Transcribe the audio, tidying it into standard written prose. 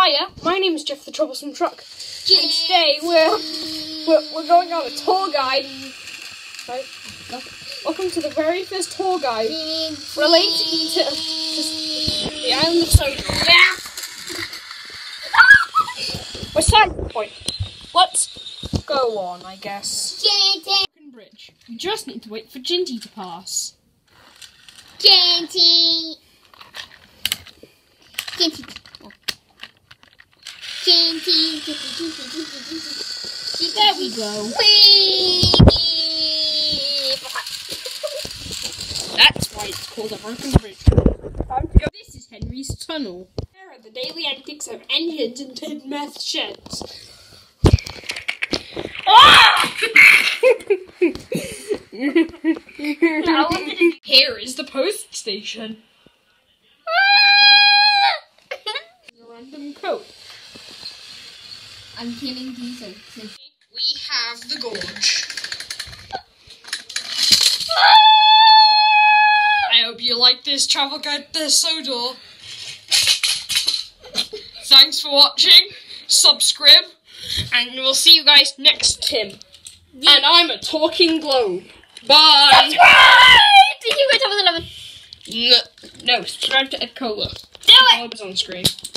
Hiya, my name is Jeff the Troublesome Truck, and today we're going on a tour guide. Right? Welcome to the very first tour guide relating to the island of Sodor. We're starting the point. Let's go on, I guess. Bridge. We just need to wait for Ginty to pass. Ginty. There we go. That's why it's called a broken bridge. Time to go. This is Henry's tunnel. There are the daily antics of engines and tin meth sheds. Here is the post station. A random code. I'm killing diesel. We have the gorge. I hope you like this travel guide to Sodor. Thanks for watching. Subscribe. And we'll see you guys next time. Yeah. And I'm a talking globe. Bye. Subscribe! Did you go to 11? No, subscribe to Ed Cola. Do it! The globe is on screen.